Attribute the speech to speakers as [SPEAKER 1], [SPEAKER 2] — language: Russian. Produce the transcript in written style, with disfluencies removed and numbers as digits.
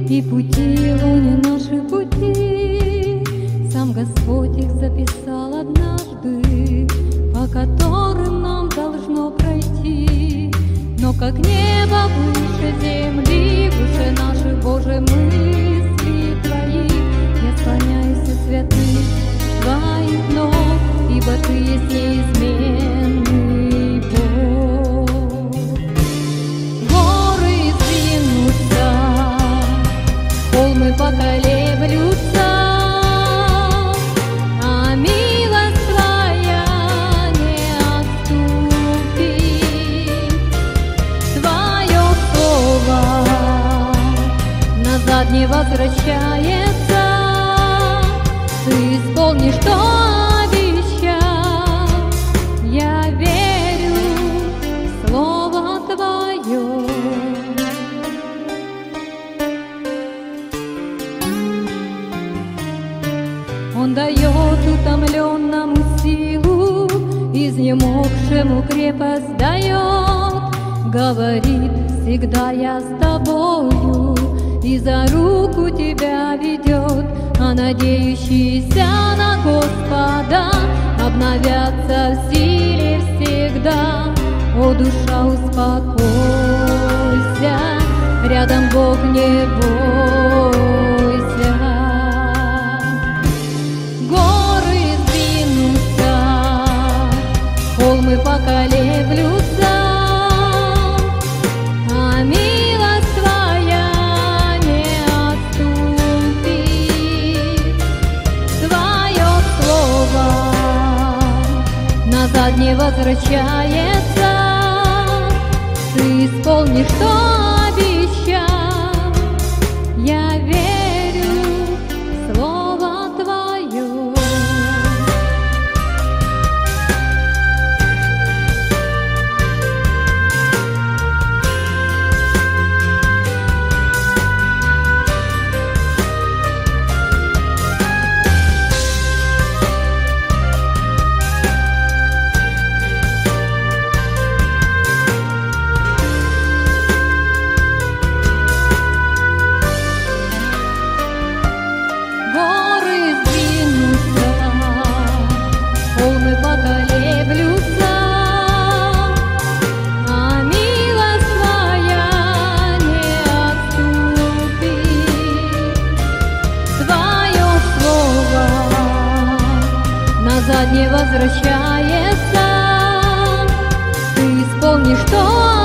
[SPEAKER 1] И пути его не наши пути, сам Господь их записал однажды, по которым нам должно пройти. Но как небо выше земли, выше наших, Боже, мысли Твои, я склоняюсь у святых Твоих ног, ибо Ты есть неизменный Бог. Горы сдвинутся, холмы поколеблются, а милость Твоя не отступит. Твое слово назад не возвращается, Ты исполнишь, что обещал. Я верю в Слово Твое. Он дает утомленному силу, изнемогшему крепость дает. Говорит: всегда я с тобою, и за руку тебя ведет. А надеющиеся на Господа обновятся в силе всегда. О, душа, успокойся, рядом Бог, не бойся. Горы сдвинутся, холмы поколеблются, а милость Твоя не отступит. Твое слово назад не возвращается, Ты исполнишь, что обещал. Я верю в Слово Твое. Поколеблются, а милость Твоя не отступит. Твое слово назад не возвращается, Ты исполнишь, что